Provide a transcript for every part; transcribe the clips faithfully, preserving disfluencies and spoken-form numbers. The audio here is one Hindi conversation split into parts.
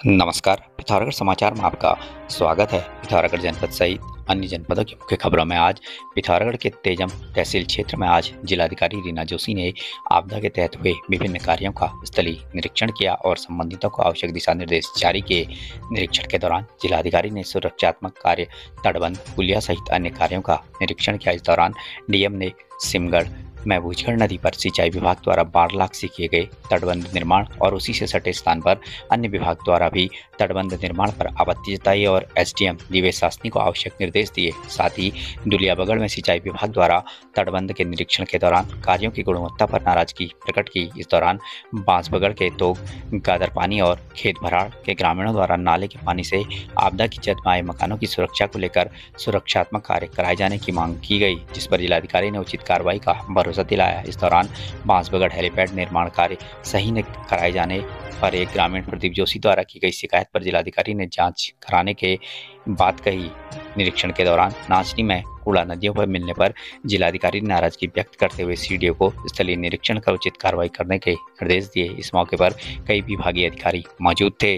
नमस्कार। पिथौरागढ़ समाचार में आपका स्वागत है। पिथौरागढ़ जनपद सहित अन्य जनपदों की मुख्य खबरों में आज पिथौरागढ़ के तेजम तहसील क्षेत्र में आज जिलाधिकारी रीना जोशी ने आपदा के तहत हुए विभिन्न कार्यों का स्थलीय निरीक्षण किया और संबंधितों को आवश्यक दिशा निर्देश जारी किए। निरीक्षण के दौरान जिलाधिकारी ने सुरक्षात्मक कार्य, तटबंध, पुलिया सहित अन्य कार्यों का निरीक्षण किया। इस दौरान डीएम ने सिमगढ़ में भूजगढ़ नदी पर सिंचाई विभाग द्वारा बाढ़ लाख से किए गए तटबंध निर्माण और उसी से सटे स्थान पर अन्य विभाग द्वारा भी तटबंध निर्माण पर आपत्ति जताई और एसडीएम दिवेश शासनी को आवश्यक निर्देश दिए। साथ ही दुलियाबगढ़ में सिंचाई विभाग द्वारा तटबंध के निरीक्षण के दौरान कार्यों की गुणवत्ता पर नाराजगी प्रकट की। इस दौरान बांसबगढ़ के तोग, गादरपानी और खेत भराड़ के ग्रामीणों द्वारा नाले के पानी से आपदा की जद में आए मकानों की सुरक्षा को लेकर सुरक्षात्मक कार्य कराए जाने की मांग की गई, जिस पर जिलाधिकारी ने उचित कार्रवाई का भरोसा दिलाया। इस दौरान बांसबगढ़ हेलीपैड निर्माण कार्य सही न कराए जाने पर एक ग्रामीण प्रदीप जोशी द्वारा की गई शिकायत पर जिलाधिकारी ने जांच कराने के बात कही। निरीक्षण के दौरान नाचनी में कूड़ा नदियों पर मिलने पर जिलाधिकारी ने नाराजगी व्यक्त करते हुए सीडीओ को स्थलीय निरीक्षण कर उचित कार्रवाई करने के निर्देश दिए। इस मौके पर कई विभागीय अधिकारी मौजूद थे।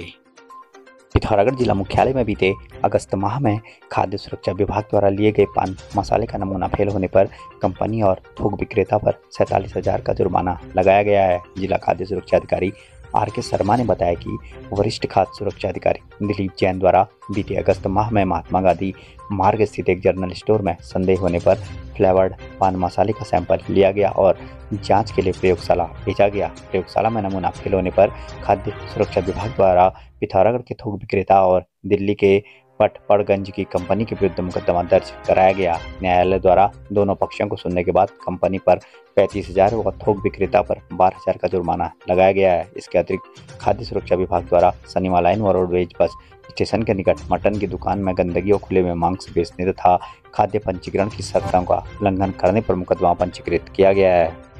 पिथौरागढ़ जिला मुख्यालय में बीते अगस्त माह में खाद्य सुरक्षा विभाग द्वारा लिए गए पान मसाले का नमूना फेल होने पर कंपनी और थोक विक्रेता पर सैंतालीस हजार का जुर्माना लगाया गया है। जिला खाद्य सुरक्षा अधिकारी आर के शर्मा ने बताया कि वरिष्ठ खाद्य सुरक्षा अधिकारी दिलीप जैन द्वारा बीते अगस्त माह में महात्मा गांधी मार्ग स्थित एक जनरल स्टोर में संदेह होने पर फ्लेवर्ड पान मसाले का सैंपल लिया गया और जांच के लिए प्रयोगशाला भेजा गया। प्रयोगशाला में नमूना फेल होने पर खाद्य सुरक्षा विभाग द्वारा पिथौरागढ़ के थोक विक्रेता और दिल्ली के पटपड़गंज की कंपनी के विरुद्ध मुकदमा दर्ज कराया गया। न्यायालय द्वारा दोनों पक्षों को सुनने के बाद कंपनी पर पैंतीस हजार व थोक विक्रेता पर बारह हजार का जुर्माना लगाया गया है। इसके अतिरिक्त खाद्य सुरक्षा विभाग द्वारा सनीमा लाइन व रोडवेज बस स्टेशन के निकट मटन की दुकान में गंदगी और खुले में मांस बेचने तथा खाद्य पंजीकरण की शर्तों का उल्लंघन करने पर मुकदमा पंजीकृत किया गया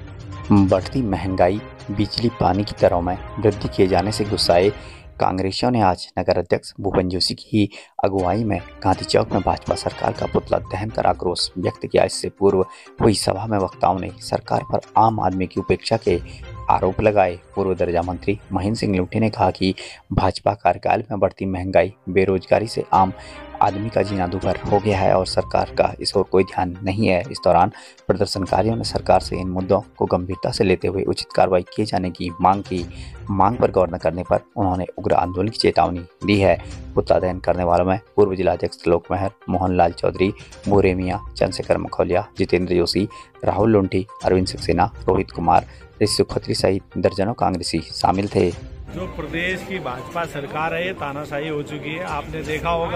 है। बढ़ती महंगाई, बिजली पानी की दरों में वृद्धि किए जाने से गुस्साए कांग्रेसियों ने आज नगर अध्यक्ष भूपेन जोशी की अगुवाई में गांधी चौक में भाजपा सरकार का पुतला दहन कर आक्रोश व्यक्त किया। इससे पूर्व हुई सभा में वक्ताओं ने सरकार पर आम आदमी की उपेक्षा के आरोप लगाए। पूर्व दर्जा मंत्री महेंद्र सिंह लूठी ने कहा कि भाजपा कार्यकाल में बढ़ती महंगाई, बेरोजगारी से आम आदमी का जीना दुभर हो गया है और सरकार का इस ओर कोई ध्यान नहीं है। इस दौरान प्रदर्शनकारियों ने सरकार से इन मुद्दों को गंभीरता से लेते हुए उचित कार्रवाई किए जाने की मांग की। मांग पर गौर न करने पर उन्होंने उग्र आंदोलन की चेतावनी दी है। पुतला दहन करने वालों में पूर्व जिलाध्यक्ष लोक महर, मोहनलाल चौधरी, भूरे मियाँ, चंद्रशेखर मखौलिया, जितेंद्र जोशी, राहुल लुंठी, अरविंद सक्सेना, रोहित कुमार, ऋषि खत्री सहित दर्जनों कांग्रेसी शामिल थे। जो प्रदेश की भाजपा सरकार है ये तानाशाही हो चुकी है। आपने देखा होगा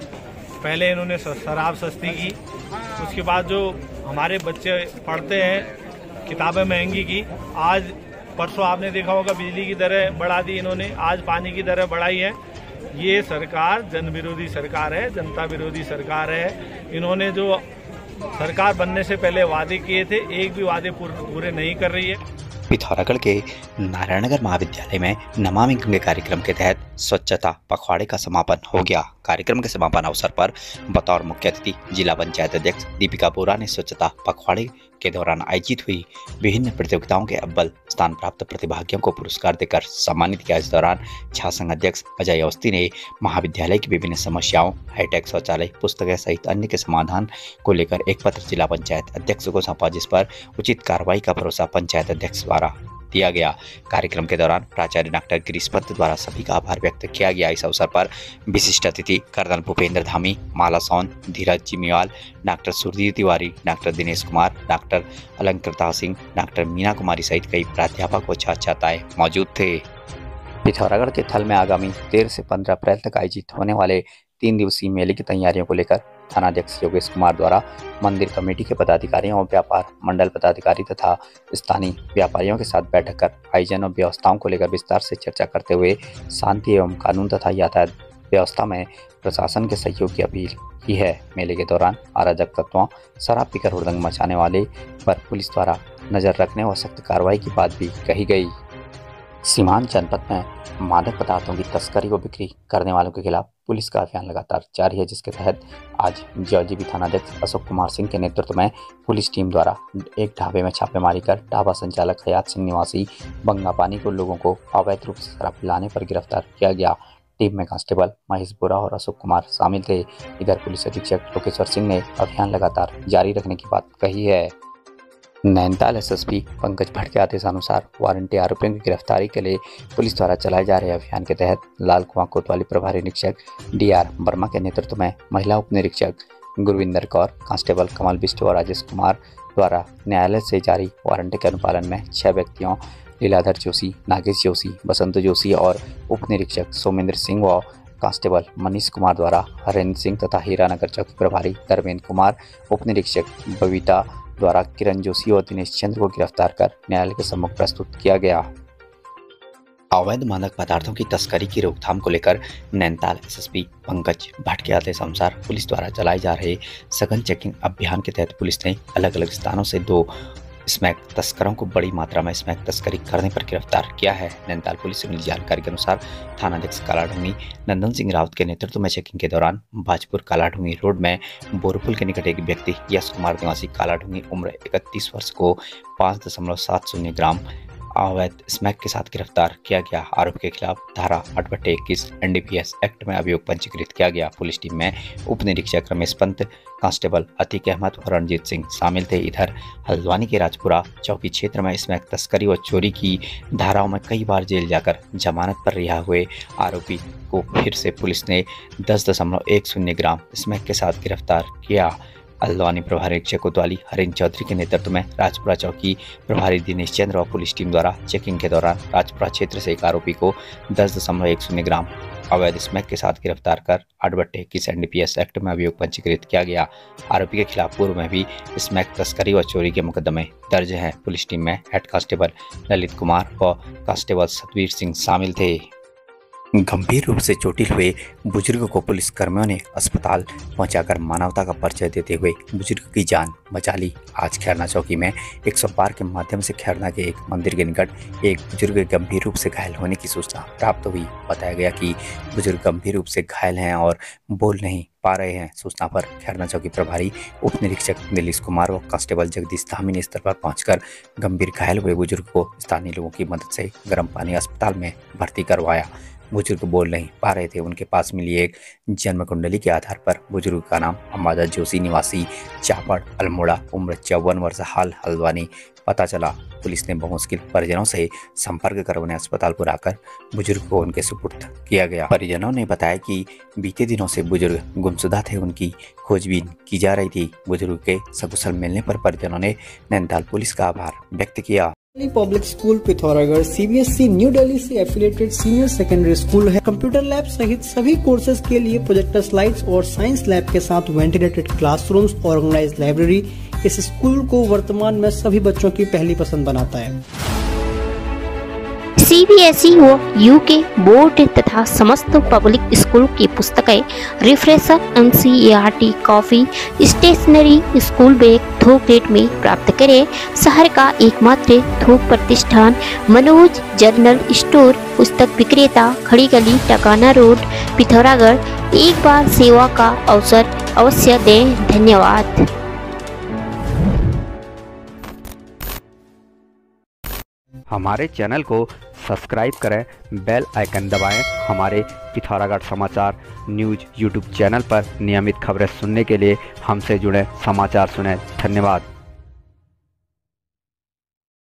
पहले इन्होंने शराब सस्ती की, उसके बाद जो हमारे बच्चे पढ़ते हैं किताबें महंगी की, आज परसों आपने देखा होगा बिजली की दरें बढ़ा दी इन्होंने, आज पानी की दरें बढ़ाई है। ये सरकार जन विरोधी सरकार है, जनता विरोधी सरकार है। इन्होंने जो सरकार बनने से पहले वादे किए थे, एक भी वादे पूरे नहीं कर रही है। पिथौरागढ़ के नारायणनगर महाविद्यालय में नमामि गंगे कार्यक्रम के तहत स्वच्छता पखवाड़े का समापन हो गया। कार्यक्रम के समापन अवसर पर बतौर मुख्य अतिथि जिला पंचायत अध्यक्ष दीपिका बोरा ने स्वच्छता पखवाड़े के दौरान आयोजित हुई विभिन्न प्रतियोगिताओं के अव्वल स्थान प्राप्त प्रतिभागियों को पुरस्कार देकर सम्मानित किया। इस दौरान छात्र संघ अध्यक्ष अजय अवस्थी ने महाविद्यालय की विभिन्न समस्याओं, हाईटेक शौचालय, पुस्तकें सहित अन्य के समाधान को लेकर एक पत्र जिला पंचायत अध्यक्ष को सौंपा, जिस पर उचित कार्रवाई का भरोसा पंचायत अध्यक्ष द्वारा दिया गया। कार्यक्रम के दौरान प्राचार्य डॉक्टर गिरीश पन्त द्वारा सभी का आभार व्यक्त किया गया। इस अवसर पर विशिष्ट अतिथि colonel Bhupendra Dhami, Mala Son, Dheeraj Jimiwal, doctor Surdhir Tiwari, doctor Dinesh Kumar, doctor Alankrita Singh, doctor Meena Kumari सहित कई प्राध्यापक व छात्र छात्राएं मौजूद थे। पिथौरागढ़ के थल में आगामी तेरह से पंद्रह अप्रैल तक आयोजित होने वाले तीन दिवसीय मेले की तैयारियों को लेकर थानाध्यक्ष योगेश कुमार द्वारा मंदिर कमेटी के पदाधिकारियों और व्यापार मंडल पदाधिकारी तथा स्थानीय व्यापारियों के साथ बैठक कर आयोजन और व्यवस्थाओं को लेकर विस्तार से चर्चा करते हुए शांति एवं कानून तथा यातायात व्यवस्था में प्रशासन के सहयोग की अपील की है। मेले के दौरान अराजक तत्वों, शराब पीकर हुड़दंग मचाने वाले पर पुलिस द्वारा नजर रखने व सख्त कार्रवाई की बात भी कही गई। सीमांत जनपद में मादक पदार्थों की तस्करी व बिक्री करने वालों के खिलाफ पुलिस का अभियान लगातार जारी है, जिसके तहत आज जौजीबी थानाध्यक्ष अशोक कुमार सिंह के नेतृत्व में पुलिस टीम द्वारा एक ढाबे में छापेमारी कर ढाबा संचालक हयात सिंह निवासी बंगापानी को लोगों को अवैध रूप से शराब पिलाने पर गिरफ्तार किया गया। टीम में कांस्टेबल महेश बोरा और अशोक कुमार शामिल थे। इधर पुलिस अधीक्षक लोकेश्वर सिंह ने अभियान लगातार जारी रखने की बात कही है। नैनीताल एसएसपी पंकज भट्ट के आदेशानुसार वारंटी आरोपियों की गिरफ्तारी के लिए पुलिस द्वारा चलाए जा रहे अभियान के तहत लाल कुआं कोतवाली प्रभारी निरीक्षक डीआर वर्मा के नेतृत्व में महिला उप निरीक्षक गुरविंदर कौर, कांस्टेबल कमल बिष्ट और राजेश कुमार द्वारा न्यायालय से जारी वारंटी के अनुपालन में छह व्यक्तियों लीलाधर जोशी, नागेश जोशी, बसंत जोशी और उप निरीक्षक सोमेंद्र सिंह व कांस्टेबल मनीष कुमार द्वारा हरेंद्र सिंह तथा हीरानगर चौकी प्रभारी धर्मेंद्र कुमार, उप निरीक्षक बबीता द्वारा किरण जोशी और दिनेश चंद्र को गिरफ्तार कर न्यायालय के सम्मुख प्रस्तुत किया गया। अवैध मादक पदार्थों की तस्करी की रोकथाम को लेकर नैनीताल एसएसपी पंकज भट्ट के आदेशानुसार पुलिस द्वारा चलाए जा रहे सघन चेकिंग अभियान के तहत पुलिस ने अलग अलग स्थानों से दो स्मैक तस्करों को बड़ी मात्रा में स्मैक तस्करी करने पर गिरफ्तार किया है। नैनीताल पुलिस से मिली जानकारी के अनुसार थानाध्यक्ष कालाढूंगी नंदन सिंह रावत के नेतृत्व में चेकिंग के दौरान बाजपुर कालाढूंगी रोड में बोरपुल के निकट एक व्यक्ति यश कुमार निवासी कालाढूंगी उम्र इकतीस वर्ष को पाँच दशमलव सात शून्य ग्राम अवैध स्मैक के साथ गिरफ्तार किया गया। आरोपी के खिलाफ धारा आठ बटे इक्कीस एनडीपीएस एक्ट में अभियोग पंजीकृत किया गया। पुलिस टीम में उप निरीक्षक रमेश पंत, कांस्टेबल अतीक अहमद और रणजीत सिंह शामिल थे। इधर हल्द्वानी के राजपुरा चौकी क्षेत्र में स्मैक तस्करी व चोरी की धाराओं में कई बार जेल जाकर जमानत पर रिहा हुए आरोपी को फिर से पुलिस ने दस दशमलव एक शून्य ग्राम स्मैक के साथ गिरफ्तार किया। हल्द्वानी प्रभारी निरीक्षक कोतवाली हरिंद्र चौधरी के नेतृत्व में राजपुरा चौकी प्रभारी दिनेश चंद्र और पुलिस टीम द्वारा चेकिंग के दौरान राजपुरा क्षेत्र से एक आरोपी को दस दशमलव एक शून्य ग्राम अवैध स्मैक के साथ गिरफ्तार कर आठ बटे इक्कीस एनडीपीएस एक्ट में अभियोग पंजीकृत किया गया। आरोपी के खिलाफ पूर्व में भी स्मैक तस्करी व चोरी के मुकदमे दर्ज हैं। पुलिस टीम में हेड कांस्टेबल ललित कुमार व कांस्टेबल सतवीर सिंह शामिल थे। गंभीर रूप से चोटिल हुए बुजुर्ग को पुलिस कर्मियों ने अस्पताल पहुंचाकर मानवता का परिचय देते हुए बुजुर्ग की जान बचा ली। आज खैरना चौकी में एक सौ पार के माध्यम से खैरना के एक मंदिर के निकट एक बुजुर्ग गंभीर रूप से घायल होने की सूचना प्राप्त हुई। बताया गया कि बुजुर्ग गंभीर रूप से घायल हैं और बोल नहीं पा रहे हैं। सूचना पर खैरना चौकी प्रभारी उप निरीक्षक नीलेश कुमार व कांस्टेबल जगदीश धामी ने स्थल पर पहुंचकर गंभीर घायल हुए बुजुर्ग को स्थानीय लोगों की मदद से गर्म पानी अस्पताल में भर्ती करवाया। बुजुर्ग बोल नहीं पा रहे थे। उनके पास मिली एक जन्म कुंडली के आधार पर बुजुर्ग का नाम अंबादा जोशी निवासी चापड़ अल्मोड़ा उम्र चौवन वर्ष हाल हल्द्वानी पता चला। पुलिस ने बहुमुश्किल परिजनों से संपर्क कर उन्हें अस्पताल को लाकर बुजुर्ग को उनके सुपुर्द किया गया। परिजनों ने बताया कि बीते दिनों से बुजुर्ग गुमशुदा थे, उनकी खोजबीन की जा रही थी। बुजुर्ग के सकुशल मिलने पर परिजनों ने नैनीताल पुलिस का आभार व्यक्त किया। Public school Pithoragarh CBSE New Delhi से एफिलिएटेड सीनियर सेकेंडरी स्कूल है। कंप्यूटर लैब सहित सभी कोर्सेज के लिए प्रोजेक्टर स्लाइड्स और साइंस लैब के साथ वेंटिलेटेड क्लासरूम्स, ऑर्गेनाइज्ड लाइब्रेरी इस स्कूल को वर्तमान में सभी बच्चों की पहली पसंद बनाता है। सीबीएसई व यूके बोर्ड तथा समस्त पब्लिक स्कूल की पुस्तकें, refresher, NCERT copy, stationery, school bag थोक रेट में प्राप्त करें। शहर का एकमात्र थोक प्रतिष्ठान मनोज जर्नल स्टोर, पुस्तक विक्रेता, खड़ी गली, टकाना रोड, पिथौरागढ़। एक बार सेवा का अवसर अवश्य दें। धन्यवाद। हमारे चैनल को सब्सक्राइब करें, बेल आइकन दबाएं। हमारे पिथौरागढ़ समाचार न्यूज़ यूट्यूब चैनल पर नियमित खबरें सुनने के लिए हमसे जुड़ें, समाचार सुनें। धन्यवाद।